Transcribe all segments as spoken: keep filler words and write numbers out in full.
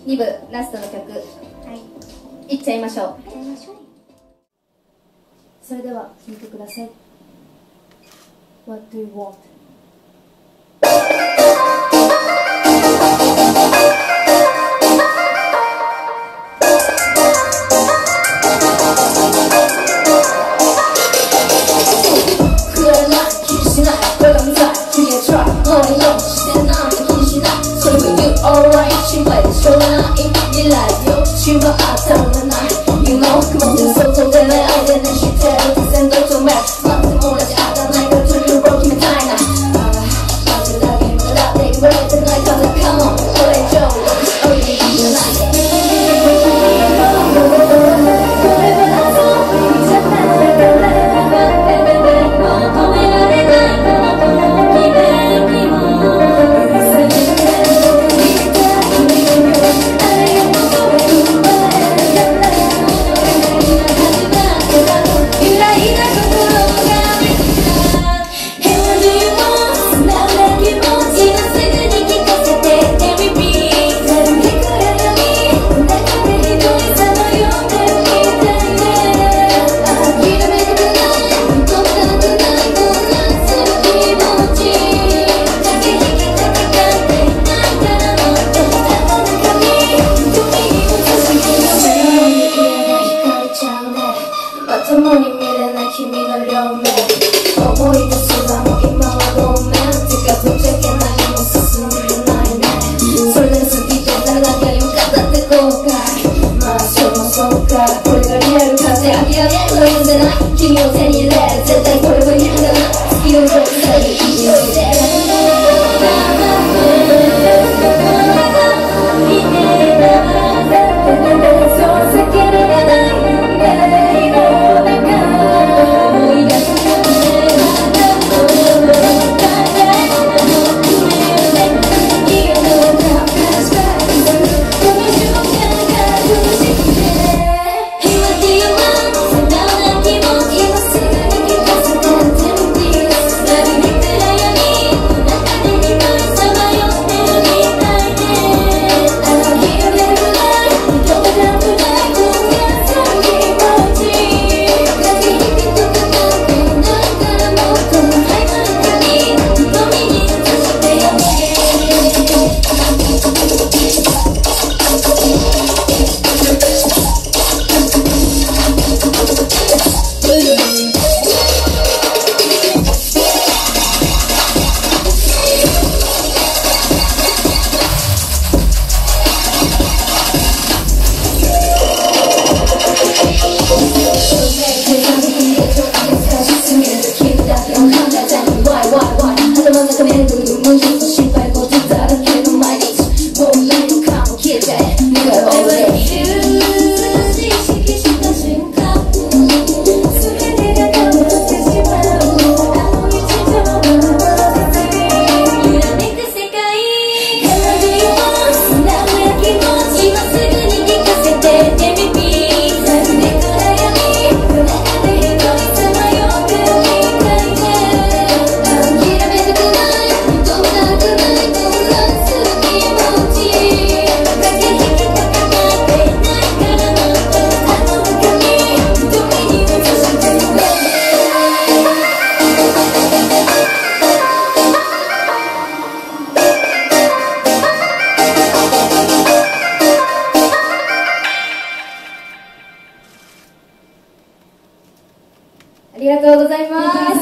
に部ラストの曲、はい、いっちゃいましょう。それでは聴いてください。 What do you want?ありがとうございます。あ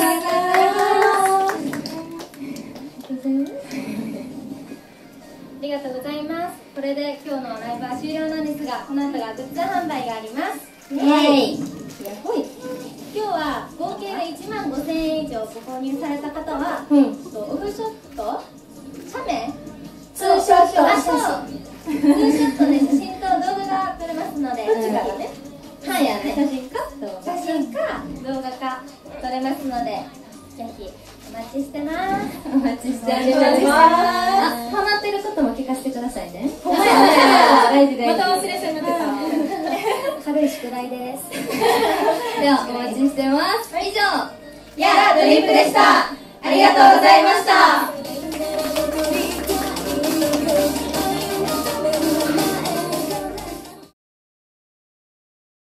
りがとうございます。これで今日のライブは終了なんですが、この後がグッズ販売があります。イエイ。今日は合計でいちまんごせんえん以上ご購入された方は、うん、オフショット、写メ、ツーショット、あ、そう、ツーショットで写真と動画が撮れますので、どっちかがね、はい、写真か写真か動画か撮れますので、ぜひお待ちしてます。お待ちしております。あ、ハマってることも聞かせてくださいね。大事大事。また忘れそうになってた。軽い宿題です。ではお待ちしてます。以上、やらドリップでした。ありがとうございました。